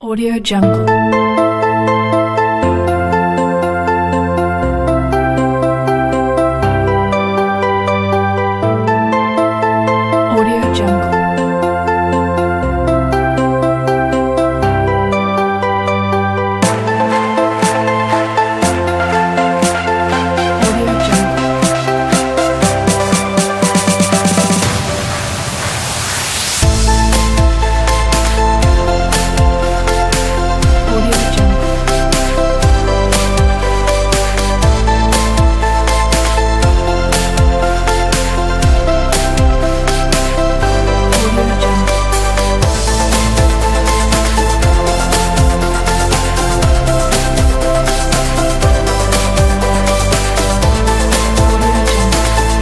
Audio Jungle. Audio Jungle. Audio Jungle. Audio Jungle. Audio Jungle. Audio Jungle.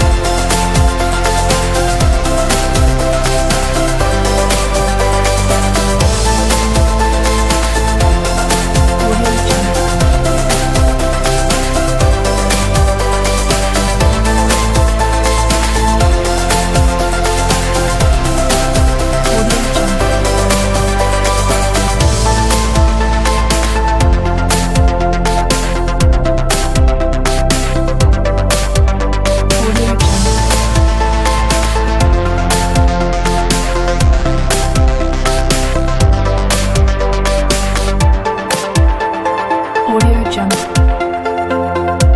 Audio Jungle. Audio Jungle. Audio Jungle. Audio Jungle.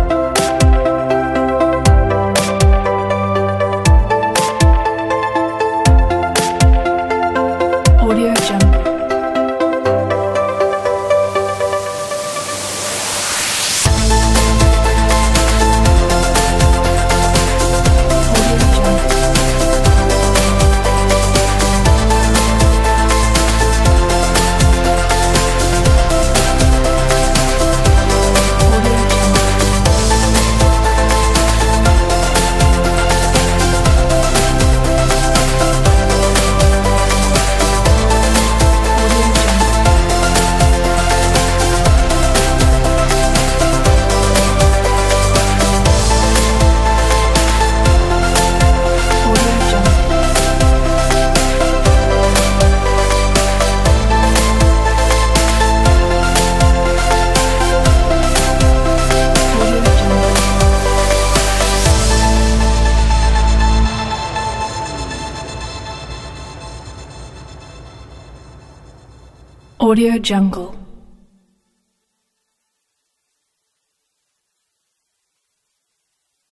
Audio Jungle. Audio Jungle. Audio Jungle. Audio Jungle. Audio Jungle. Audio Jungle. Audio Jungle.